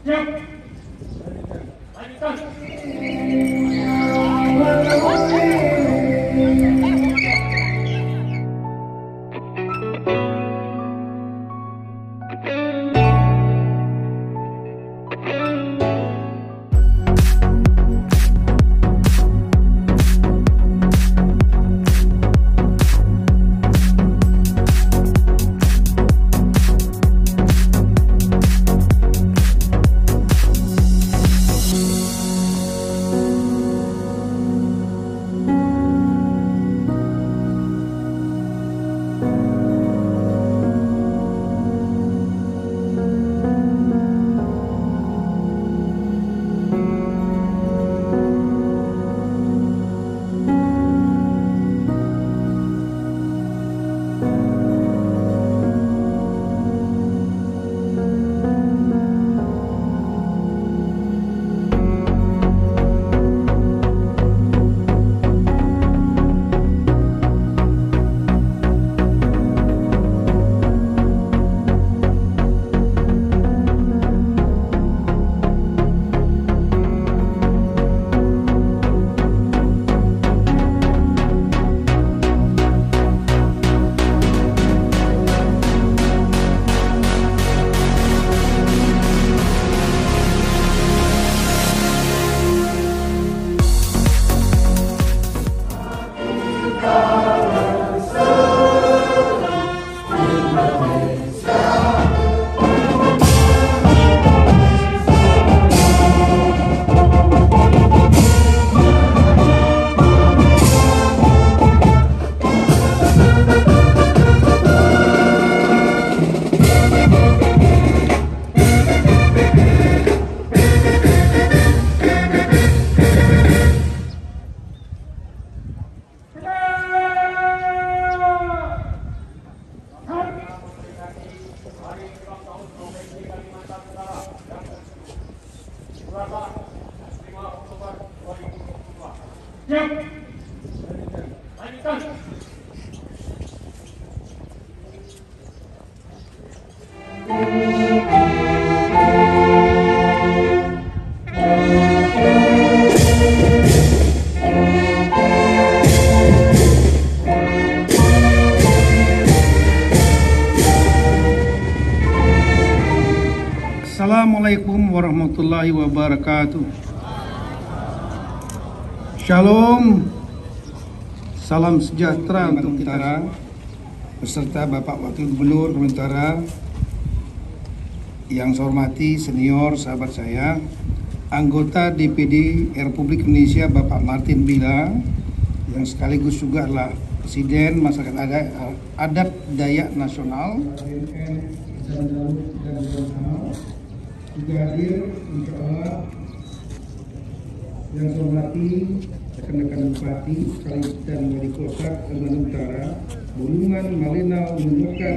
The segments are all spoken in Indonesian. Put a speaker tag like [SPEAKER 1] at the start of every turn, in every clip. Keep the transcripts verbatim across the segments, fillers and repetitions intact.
[SPEAKER 1] Siap. Lanjutkan. Siap. Lanjutkan.
[SPEAKER 2] Assalamualaikum warahmatullahi wabarakatuh. Shalom, salam sejahtera untuk kita beserta Bapak Wakil Gubernur Utara yang saya hormati, senior sahabat saya, anggota D P D Republik Indonesia Bapak Martin Bila, yang sekaligus juga adalah Presiden Masyarakat Adat, Adat Dayak Nasional, juga hadir insya Allah yang saya hormati rekan-rekan Bupati sekaligus dan Wali Kota Kalimantan Utara, Bulungan, Malinau, Nunukan.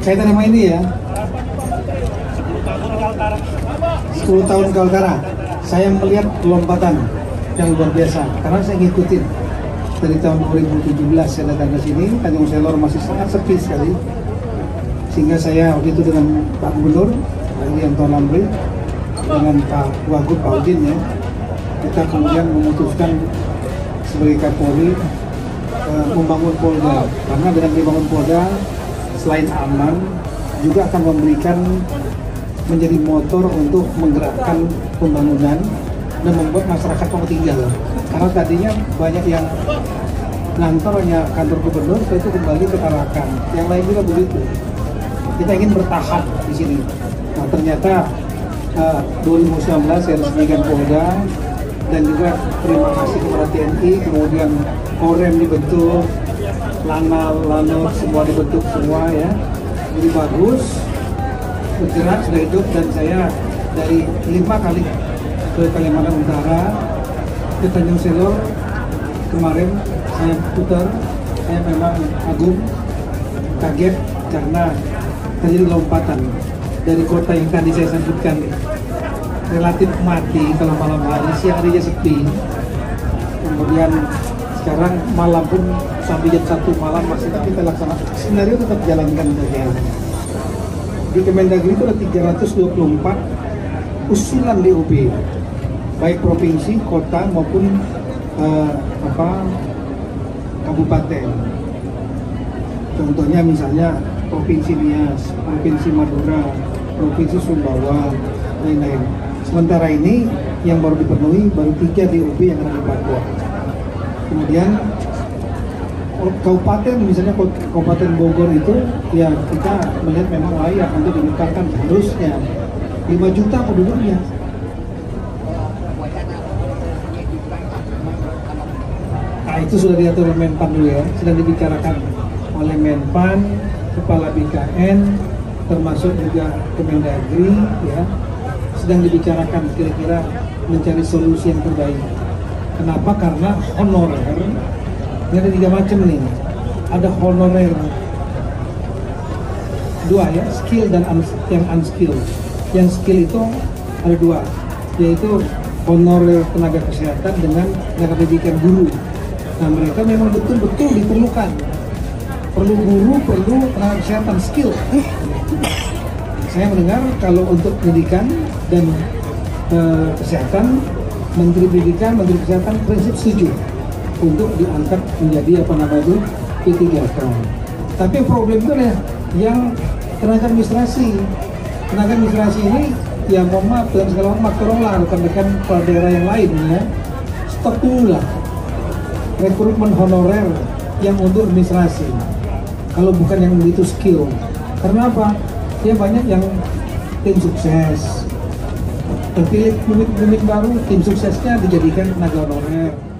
[SPEAKER 1] kaitan sama ini ya, sepuluh tahun Kaltara, saya melihat lompatan yang luar biasa karena saya ngikutin dari tahun dua ribu tujuh belas saya datang ke sini. Tanjung Selor masih sangat sepi sekali, sehingga saya waktu itu dengan Pak Gubernur Yanto Lamri, dengan Pak Wagub Pak Udin ya, kita kemudian memutuskan sebagai Kapolri uh, membangun Polda, karena dengan membangun Polda selain aman juga akan memberikan menjadi motor untuk menggerakkan pembangunan dan membuat masyarakat mau tinggal. Karena tadinya banyak yang ngantornya kantor gubernur itu kembali ke Tarakan, yang lain juga begitu. Kita ingin bertahan di sini. Nah ternyata uh, dua ribu sembilan belas saya resmikan Polda, dan juga terima kasih kepada T N I, kemudian Korem dibentuk, Lanal, Lanut semua dibentuk semua ya. Jadi bagus, bergerak sudah hidup, dan saya dari lima kali ke Kalimantan Utara, ke Tanjung Selor kemarin saya putar, saya memang agum, kaget karena terjadi lompatan dari kota yang tadi saya sebutkan relatif mati kalau malam hari, siang harinya sepi. Kemudian sekarang malam pun sampai jam satu malam masih kita laksanakan. Sebenarnya tetap jalankan saja. Di Kemendagri itu ada tiga ratus dua puluh empat usulan D O P, baik provinsi, kota maupun uh, apa kabupaten. Contohnya misalnya Provinsi Nias, Provinsi Madura, Provinsi Sumbawa, lain-lain. Sementara ini yang baru dipenuhi baru tiga D O P yang ada di Papua. Kemudian kabupaten, misalnya Kabupaten Bogor itu ya kita melihat memang layak untuk dimekarkan, harusnya lima juta penduduknya. Nah itu sudah diatur oleh Menpan dulu ya, sedang dibicarakan oleh Menpan, Kepala B K N, termasuk juga Kemendagri ya, sedang dibicarakan kira-kira mencari solusi yang terbaik. Kenapa? Karena honorer ini ada tiga macam nih. Ada honorer dua ya, skill dan un yang unskilled. Yang skill itu ada dua, yaitu honorer tenaga kesehatan dengan tenaga pendidikan guru. Nah mereka memang betul-betul diperlukan, perlu guru, perlu tenaga kesehatan skill. Saya mendengar kalau untuk pendidikan dan uh, kesehatan, Menteri Pendidikan, Menteri Kesehatan prinsip setuju untuk diangkat menjadi apa namanya itu P tiga K. Tapi problem itu ya yang tenaga administrasi. Tenaga administrasi ini ya mohon maaf dan segala macam, tolonglah rekan-rekan kepala daerah yang lain ya, stop dulu lah rekrutmen honorer yang untuk administrasi. Kalau bukan yang itu skill. Karena apa? Ya banyak yang tim sukses, terpilih pemimpin baru, tim suksesnya dijadikan tenaga honorer.